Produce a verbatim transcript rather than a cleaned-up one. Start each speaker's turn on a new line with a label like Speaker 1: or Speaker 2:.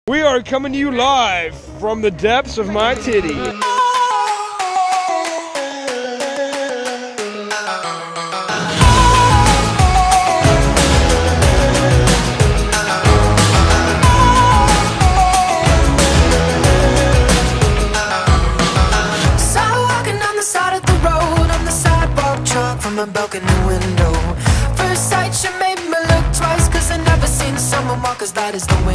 Speaker 1: We are coming to you live from the depths of my titty.
Speaker 2: From a balcony window, first sight, she made me look twice, cause I never seen someone walk as light as the